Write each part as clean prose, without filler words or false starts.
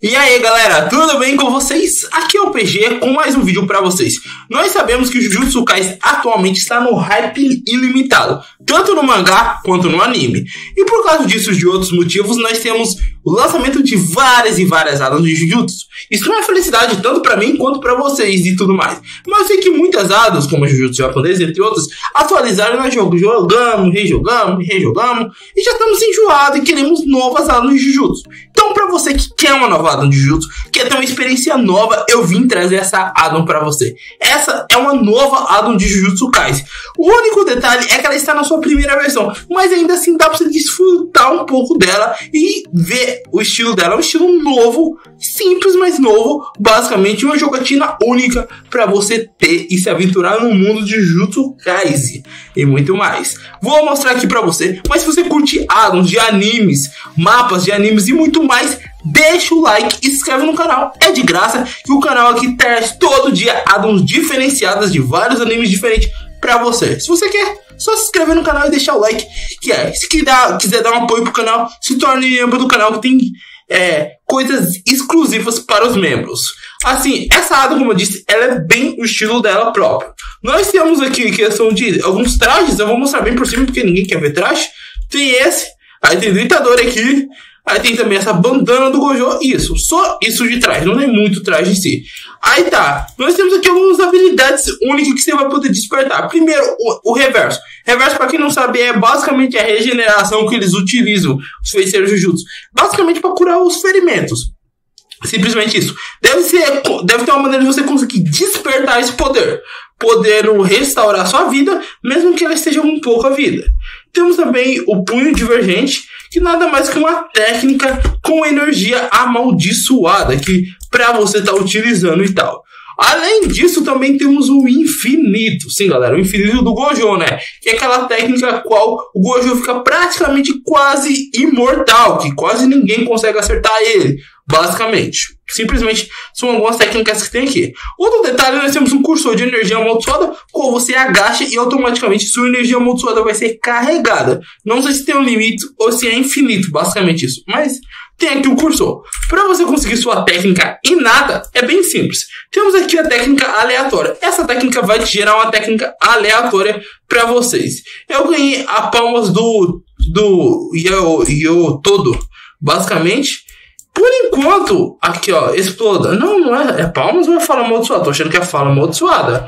E aí galera, tudo bem com vocês? Aqui é o PG com mais um vídeo pra vocês. Nós sabemos que o Jujutsu Kaisen atualmente está no hype ilimitado, tanto no mangá quanto no anime. E por causa disso e de outros motivos, nós temos o lançamento de várias e várias adas de Jujutsu. Isso não é felicidade tanto pra mim quanto pra vocês e tudo mais. Mas eu sei que muitas adas, como o Jujutsu japonês entre outros, atualizaram na jogo. Jogamos e já estamos enjoados e queremos novas adas de Jujutsu. Então pra você que quer uma nova Addon de Jujutsu, quer ter uma experiência nova, eu vim trazer essa Addon pra você. Essa é uma nova Addon de Jujutsu Kaisen. O único detalhe é que ela está na sua primeira versão, mas ainda assim dá pra você desfrutar um pouco dela e ver o estilo dela. É um estilo novo, simples, mas novo. Basicamente uma jogatina única pra você ter e se aventurar no mundo de Jujutsu Kaisen e muito mais. Vou mostrar aqui pra você, mas se você curte Addons de animes, mapas de animes e muito mais, deixa o like e se inscreve no canal, é de graça, que o canal aqui traz todo dia addons diferenciadas de vários animes diferentes pra você. Se você quer, só se inscrever no canal e deixar o like, se quiser dar um apoio pro canal, se torne membro do canal, que tem coisas exclusivas para os membros. Assim, essa Addon, como eu disse, ela é bem o estilo dela próprio. Nós temos aqui questão de alguns trajes, eu vou mostrar bem por cima porque ninguém quer ver traje. Tem esse, aí tem o Itadori aqui. Aí tem também essa bandana do Gojo, só isso de traje, não tem muito traje em si. Aí tá, nós temos aqui algumas habilidades únicas que você vai poder despertar. Primeiro, o reverso. Reverso, pra quem não sabe, é basicamente a regeneração que eles utilizam, os feiticeiros Jujutsu. Basicamente para curar os ferimentos. Simplesmente isso. Deve ter uma maneira de você conseguir despertar esse poder. Podendo restaurar sua vida, mesmo que ela esteja com pouca vida. Temos também o punho divergente, que nada mais que uma técnica com energia amaldiçoada, que pra você tá utilizando e tal. Além disso, também temos o infinito. Sim, galera, o infinito do Gojo, né? Que é aquela técnica a qual o Gojo fica praticamente quase imortal, que quase ninguém consegue acertar ele, basicamente. Simplesmente são algumas técnicas que tem aqui. Outro detalhe, nós temos um cursor de energia amaldiçoada, qual você agacha e automaticamente sua energia amaldiçoada vai ser carregada. Não sei se tem um limite ou se é infinito, basicamente isso. Mas tem aqui o cursor. Para você conseguir sua técnica inata, é bem simples. Temos aqui a técnica aleatória. Essa técnica vai te gerar uma técnica aleatória para vocês. Eu ganhei a palmas do Yotodo, basicamente. Por enquanto, aqui ó, exploda. Não é palmas ou é fala amaldiçoada? Tô achando que é fala amaldiçoada.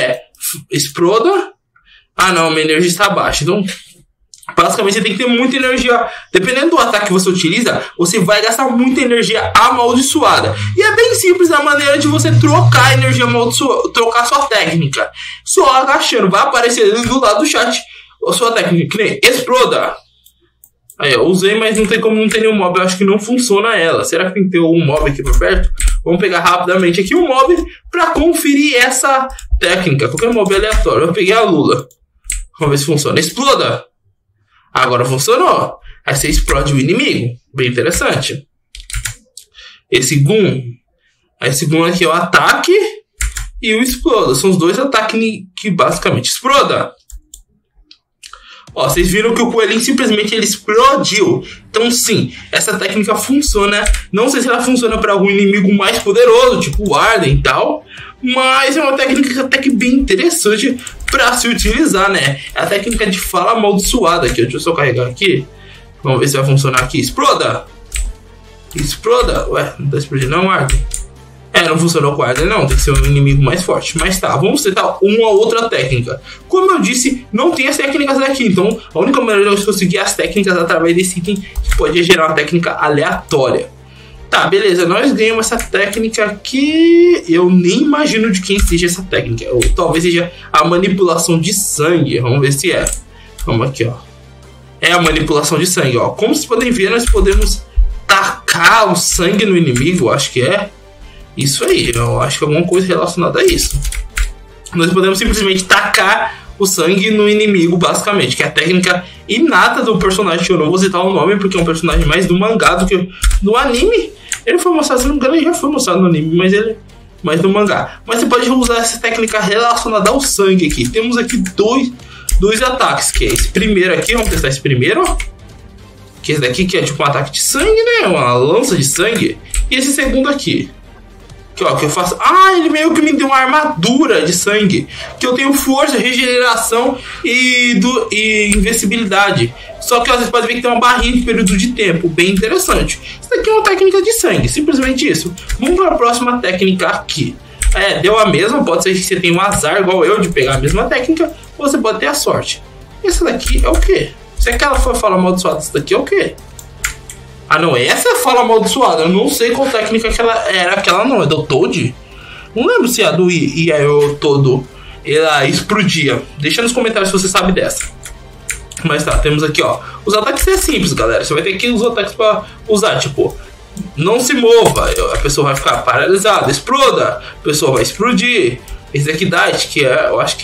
Exploda. Ah não, minha energia está baixa. Então, basicamente você tem que ter muita energia. Dependendo do ataque que você utiliza, você vai gastar muita energia amaldiçoada. E é bem simples a maneira de você trocar a energia amaldiçoada, trocar sua técnica. Só agachando, vai aparecer ali do lado do chat a sua técnica, que nem exploda. Aí, eu usei, mas não tem como não ter nenhum mob. Eu acho que não funciona ela. Será que tem que ter um mob aqui por perto? Vamos pegar rapidamente aqui um mob pra conferir essa técnica. Qualquer mob aleatório. Eu peguei a Lula. Vamos ver se funciona. Exploda! Agora funcionou. Aí você explode o inimigo. Bem interessante. Esse Gun. Esse Gun aqui é o ataque e o exploda. São os dois ataques que basicamente exploda. Ó, vocês viram que o coelhinho simplesmente ele explodiu. Então sim, essa técnica funciona. Não sei se ela funciona para algum inimigo mais poderoso, tipo o Arden e tal. Mas é uma técnica até que bem interessante para se utilizar, né? É a técnica de fala amaldiçoada aqui. Deixa eu só carregar aqui. Vamos ver se vai funcionar aqui. Exploda! Exploda! Ué, não tá explodindo não, Arden? Não funcionou com o Arden não, tem que ser um inimigo mais forte. Mas tá, vamos tentar uma outra técnica. Como eu disse, não tem as técnicas aqui. Então, a única maneira de conseguir as técnicas através desse item que pode gerar uma técnica aleatória. Tá, beleza, nós ganhamos essa técnica aqui. Eu nem imagino de quem seja essa técnica. Ou talvez seja a manipulação de sangue. Vamos ver se é. Vamos aqui, ó. É a manipulação de sangue, ó. Como vocês podem ver, nós podemos tacar o sangue no inimigo, acho que é. Isso aí, eu acho que é alguma coisa relacionada a isso. Nós podemos simplesmente tacar o sangue no inimigo, basicamente, que é a técnica inata do personagem, que eu não vou citar o nome, porque é um personagem mais do mangá do que do anime. Ele foi mostrado, se não me engano, ele já foi mostrado no anime, mas ele mais do mangá. Mas você pode usar essa técnica relacionada ao sangue aqui. Temos aqui dois ataques, que é esse primeiro aqui, vamos testar esse primeiro, ó. Que esse daqui que é tipo um ataque de sangue, né? Uma lança de sangue. E esse segundo aqui, que ó, que eu faço... Ah, ele meio que me deu uma armadura de sangue, que eu tenho força, regeneração e invencibilidade. Só que ó, vocês podem ver que tem uma barrinha de período de tempo, bem interessante. Isso daqui é uma técnica de sangue, simplesmente isso. Vamos para a próxima técnica aqui. Deu a mesma, pode ser que você tenha um azar igual eu de pegar a mesma técnica, ou você pode ter a sorte. Essa daqui é o quê? Se aquela foi fala amaldiçoada, essa daqui é o quê? Ah não, essa é fala amaldiçoada. Eu não sei qual técnica que ela era. Aquela não, é do Toad? Não lembro se a do Iaio todo ela explodia. Deixa nos comentários se você sabe dessa. Mas tá, temos aqui ó. Os ataques é simples, galera. Você vai ter que usar os ataques pra usar, tipo, não se mova, a pessoa vai ficar paralisada. Exploda, a pessoa vai explodir. Esse aqui Dite, que é, eu acho que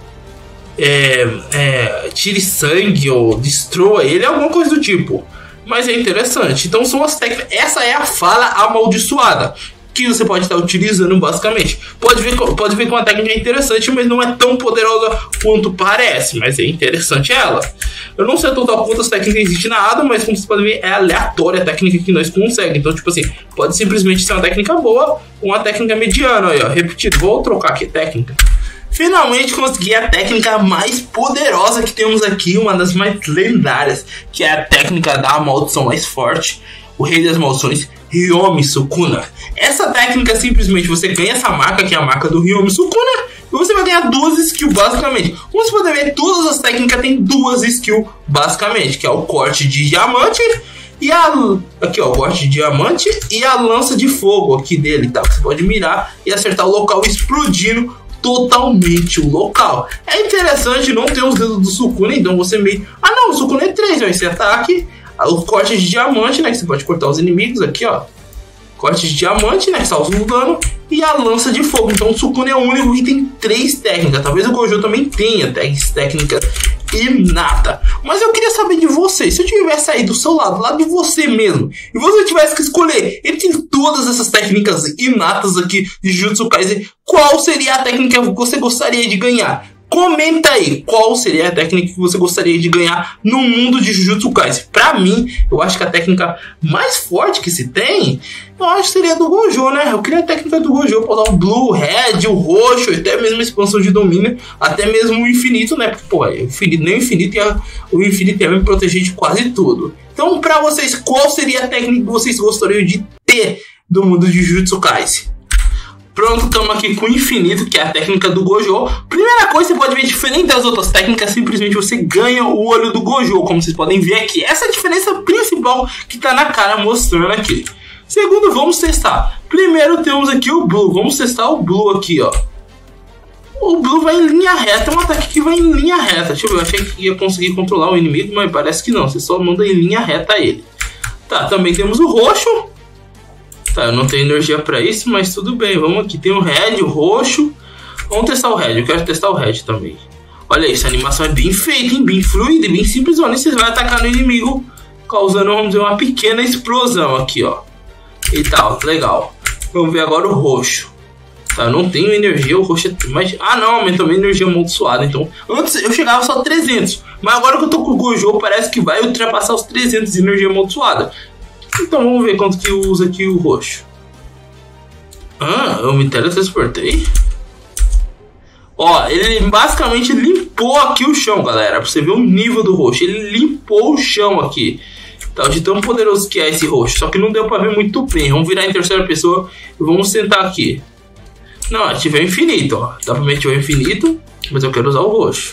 tire sangue ou destrua ele, alguma coisa do tipo. Mas é interessante. Então são as técnicas. Essa é a fala amaldiçoada que você pode estar utilizando basicamente. Pode ver que uma técnica é interessante, mas não é tão poderosa quanto parece. Mas é interessante ela. Eu não sei total quantas técnicas existem na Ada, mas como vocês podem ver, é aleatória a técnica que nós conseguimos. Então, tipo assim, pode simplesmente ser uma técnica boa ou uma técnica mediana. Aí, ó, repetido, vou trocar aqui técnica. Finalmente consegui a técnica mais poderosa que temos aqui, uma das mais lendárias, que é a técnica da maldição mais forte, o rei das maldições, Ryomi Sukuna. Essa técnica simplesmente você ganha essa marca, que é a marca do Ryomi Sukuna, e você vai ganhar duas skills basicamente. Como você pode ver, todas as técnicas têm duas skills basicamente, que é o corte de diamante e aqui ó, o corte de diamante e a lança de fogo aqui dele, tá? Você pode mirar e acertar o local explodindo totalmente o local. É interessante, não ter os dedos do Sukuna, então você meio... Ah não, o Sukuna é 3, ó, esse ataque, o corte de diamante, né, que você pode cortar os inimigos aqui, ó. Corte de diamante, né, que salva o dano, e a lança de fogo. Então o Sukuna é o único que tem 3 técnicas. Talvez o Gojo também tenha técnicas inata. Mas eu queria saber de você, se eu tivesse aí do seu lado de você mesmo, e você tivesse que escolher entre todas essas técnicas inatas aqui de Jujutsu Kaisen, qual seria a técnica que você gostaria de ganhar? Comenta aí, qual seria a técnica que você gostaria de ganhar no mundo de Jujutsu Kaisen? Pra mim, eu acho que a técnica mais forte que se tem, eu acho que seria a do Gojo, né? Eu queria a técnica do Gojo, pra usar o Blue, o Red, o Roxo, até mesmo a expansão de domínio, até mesmo o Infinito, né? Porque, pô, nem o Infinito ia me proteger de quase tudo. Então, pra vocês, qual seria a técnica que vocês gostariam de ter do mundo de Jujutsu Kaisen? Pronto, estamos aqui com o Infinito, que é a técnica do Gojo. Primeira coisa, você pode ver, diferente das outras técnicas, simplesmente você ganha o olho do Gojo, como vocês podem ver aqui. Essa é a diferença principal que está na cara mostrando aqui. Segundo, vamos testar. Primeiro temos aqui o Blue, vamos testar o Blue aqui, ó. O Blue vai em linha reta, é um ataque que vai em linha reta. Deixa eu ver, eu achei que ia conseguir controlar o inimigo, mas parece que não, você só manda em linha reta ele. Tá, também temos o Roxo. Tá, eu não tenho energia pra isso, mas tudo bem. Vamos aqui, tem o Red, o Roxo. Vamos testar o Red, eu quero testar o Red também. Olha isso, a animação é bem feita, hein? Bem fluida, bem simples. Olha, vocês vão atacar no inimigo, causando, vamos dizer, uma pequena explosão aqui, ó. E tal, legal. Vamos ver agora o Roxo. Tá, eu não tenho energia, o Roxo é... Mas... Ah não, aumentou minha energia amaldiçoada. Então, antes eu chegava só 300. Mas agora que eu tô com o Gojo, parece que vai ultrapassar os 300 de energia amaldiçoada. Então vamos ver quanto que usa aqui o Roxo. Ah, eu me teletransportei. Ó, ele basicamente limpou aqui o chão, galera. Pra você ver o nível do Roxo. Ele limpou o chão aqui. Tá, de tão poderoso que é esse Roxo. Só que não deu pra ver muito bem. Vamos virar em terceira pessoa e vamos sentar aqui. Não, ativei o infinito, ó. Dá pra ativar o infinito, mas eu quero usar o Roxo.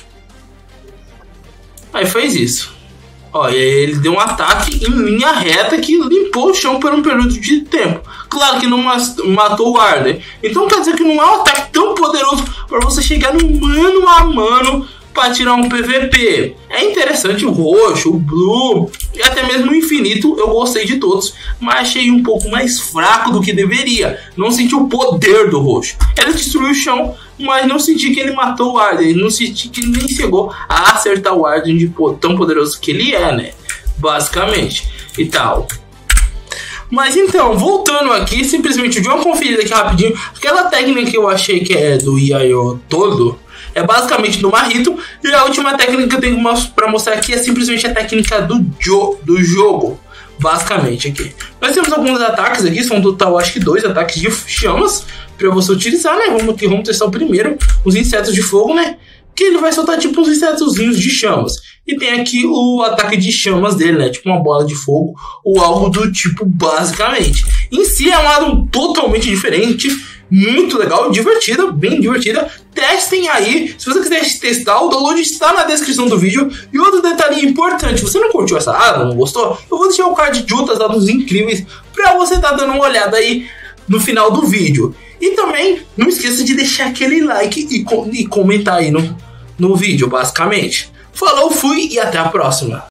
Aí fez isso. Ó, e aí ele deu um ataque em linha reta que limpou o chão por um período de tempo. Claro que não matou o Arden. Então quer dizer que não é um ataque tão poderoso para você chegar no mano a mano para tirar um PVP. É interessante o Roxo, o Blue e até mesmo o Infinito. Eu gostei de todos, mas achei um pouco mais fraco do que deveria. Não senti o poder do Roxo. Ele destruiu o chão, mas não senti que ele matou o Arden. Não senti que ele nem chegou a acertar o Arden de tão poderoso que ele é, né? Basicamente. E tal. Mas então, voltando aqui, simplesmente dei uma conferida aqui rapidinho. Aquela técnica que eu achei que é do Iaio todo é basicamente do Marito. E a última técnica que eu tenho pra mostrar aqui é simplesmente a técnica do jogo. basicamente aqui. Nós temos alguns ataques aqui, são um total acho que 2 ataques de chamas para você utilizar, né? Vamos testar o primeiro, os insetos de fogo, né? Que ele vai soltar tipo uns insetozinhos de chamas. E tem aqui o ataque de chamas dele, né? Tipo uma bola de fogo ou algo do tipo, basicamente. Em si é uma arma totalmente diferente, muito legal, divertida, bem divertida. Testem aí. Se você quiser testar, o download está na descrição do vídeo. E outro detalhe importante, você não curtiu essa arma, não gostou? Eu vou deixar o card de outras armas incríveis pra você estar dando uma olhada aí no final do vídeo. E também não esqueça de deixar aquele like e comentar aí no vídeo, basicamente. Falou, fui e até a próxima.